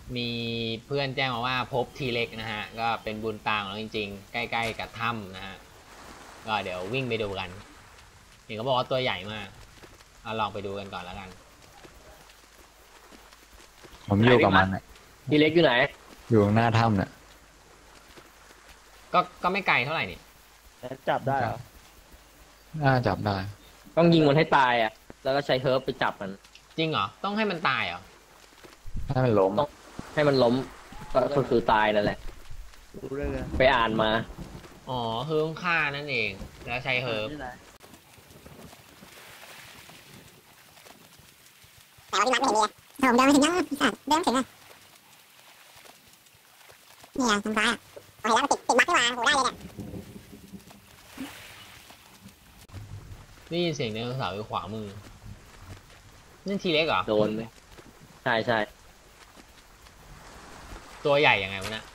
มีเพื่อนแจ้งมาว่าพบทีเล็กนะฮะก็เป็นบุญตาของเราจริงๆใกล้ๆกับถ้ำนะฮะก็เดี๋ยววิ่งไปดูกันเห็นเขาบอกว่าตัวใหญ่มากเอาลองไปดูกันก่อนแล้วกันผมอยู่กับมันอะทีเล็กอยู่ไหนอยู่หน้าถ้ำเนี่ยก็ไม่ไกลเท่าไหร่นี่จับได้เหรอน่าจับได้ต้องยิงมันให้ตายอ่ะแล้วก็ใช้เฮิร์บไปจับมันจริงเหรอต้องให้มันตายเหรอถ้ามันล้มให้มันล้มก็คือตายนั่นแหละรู้ได้ไงไปอ่านมาอ๋อคือต้องฆ่านั่นเองแล้วใช้เฮิร์บที่ไหนแต่ว่าพี่มัดไม่เห็นเลยผมเดินมาถึงยังพี่สัตว์เดินถึงอ่ะเนี่ยทำร้ายอ่ะพอเห็นแล้วมันติดมัดขึ้นมาโหได้เลยเนี่ยได้ยินเสียงไดโนเสาร์อยู่ขวามือนั่นทีเล็กเหรอโดนไหมใช่ใช่ตัวใหญ่ยังไงวะเนี่ย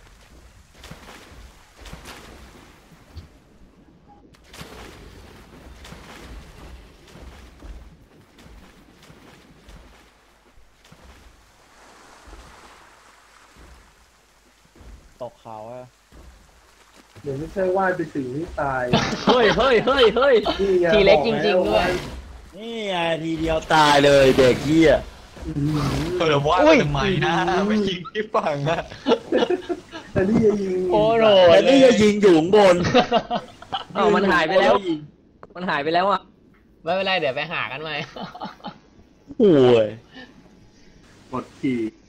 ตกเขาอะเดี๋ยวไม่ใช่ว่ายไปถึงนี่ตายเฮ้ยเฮ้ยเฮ้ยเฮ้ยนี่ไงทีเล็กบอจแวริงๆด้วยนี่ไงทีเดียวตายเลยเด็กเหี้ยว่าทำไมนะไม่ยิงที่ฝั่งนะแต่นี่จะยิงโอ้โหแต่นี่จะยิงอยู่ข้างบนเอ้ามันหายไปแล้ว มันหายไปแล้วอ่ะไม่เป็นไรเดี๋ยวไปหากันใหม่โอ้ยกดขี่